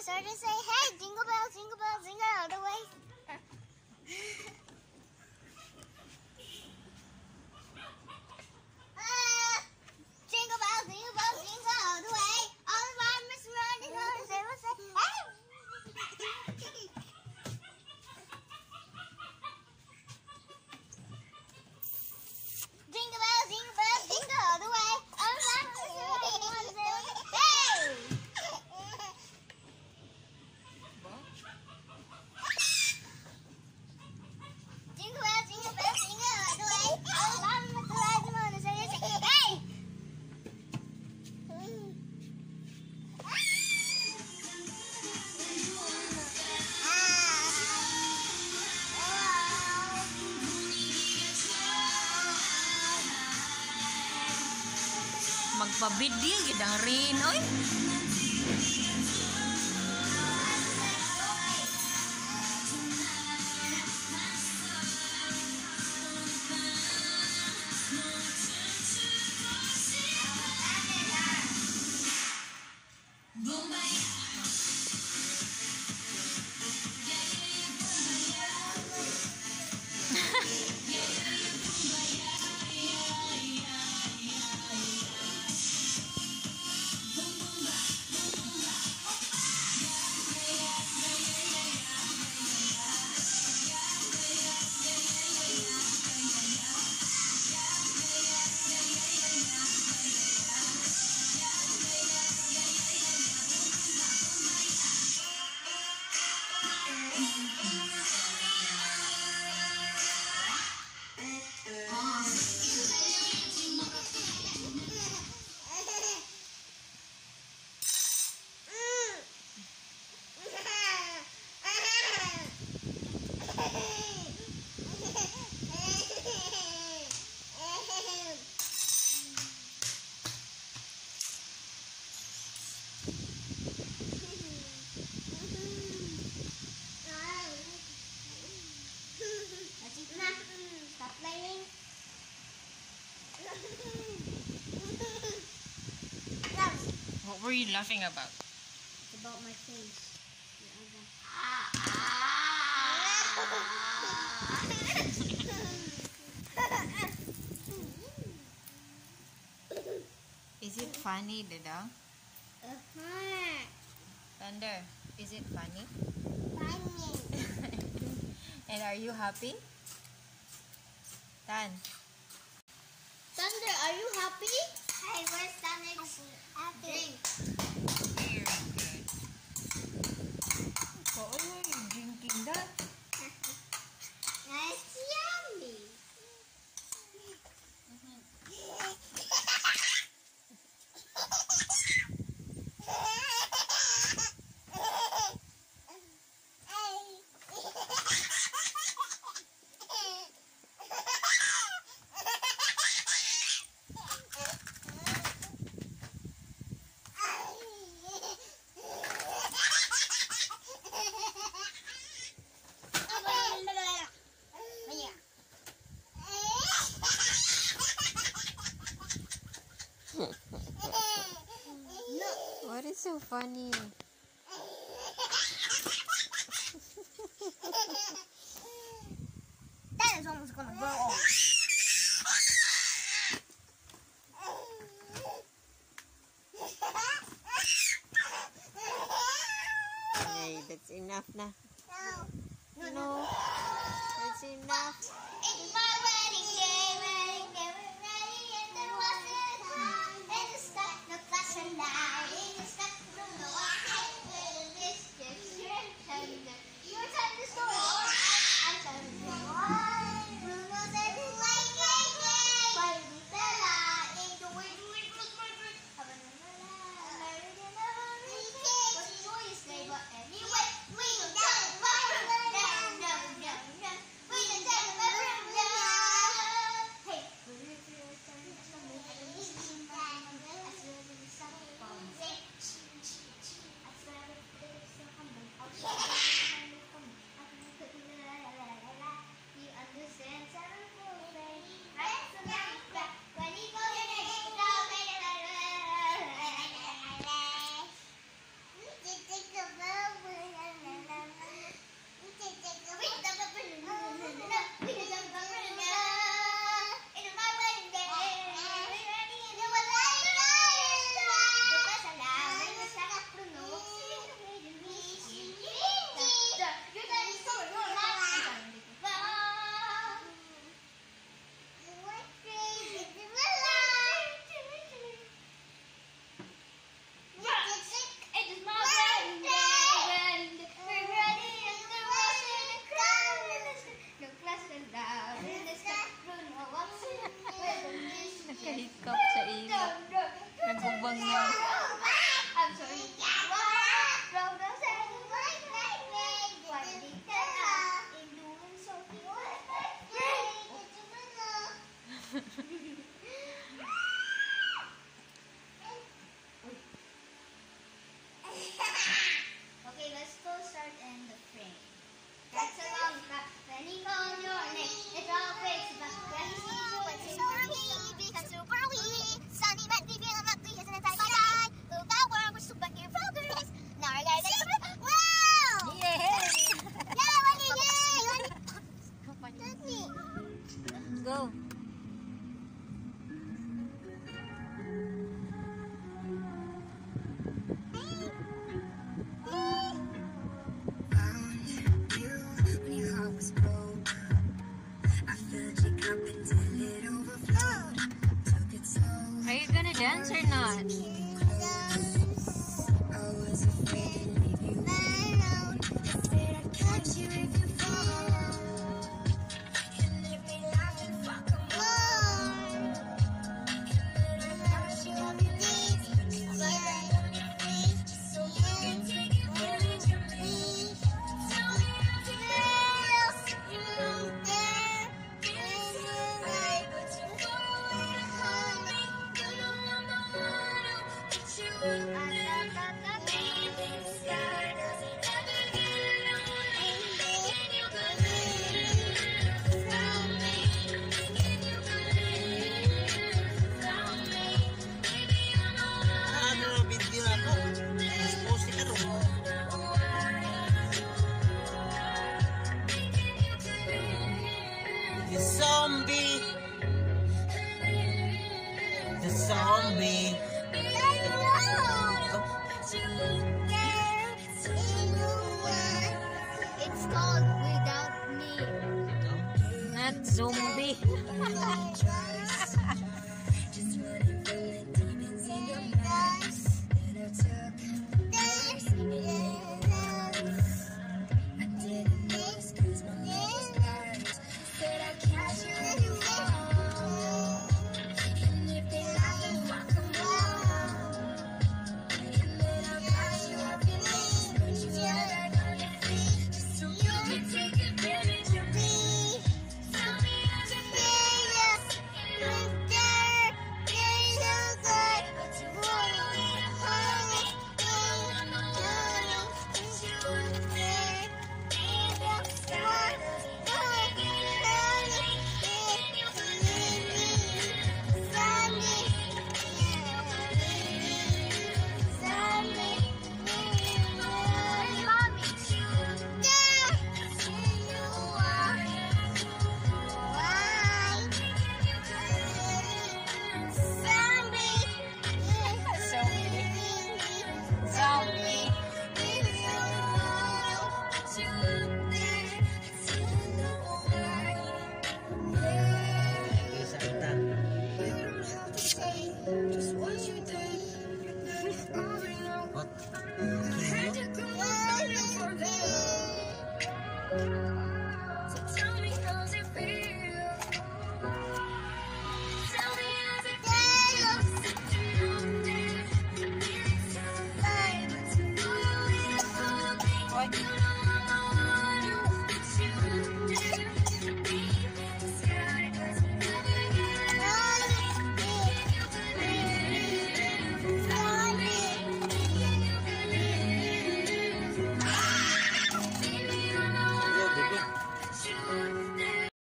start to say, hey, jingle bells, jingle all the way. Jingle bells, jingle all the way. All around Miss Ronnie, say, hey. Jingle bells, jingle all the way. All around Miss Ronnie, say, hey. Jingle bells, jingle all the way. All around Miss Ronnie, say, hey. Magpabidi gid ang Raine, oy. Stop playing. What were you laughing about? It's about my face. Is it funny, Dada? Thunder, is it funny? Funny. And are you happy? Tan. Thunder, are you happy? Hey, where's Thunder's drink? Very good. So, why are you drinking that? It's yummy. What is so funny? That is almost gonna go off. Hey, that's enough na. No. No, that's enough. It's my wedding day, ready, and there was a cloud in the sky, no flashing light in the